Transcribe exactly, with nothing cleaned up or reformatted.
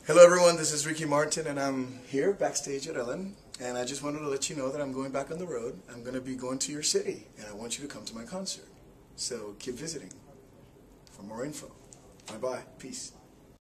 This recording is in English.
Hello everyone, this is Ricky Martin and I'm here backstage at Ellen, and I just wanted to let you know that I'm going back on the road. I'm going to be going to your city and I want you to come to my concert. So keep visiting for more info. Bye bye. Peace.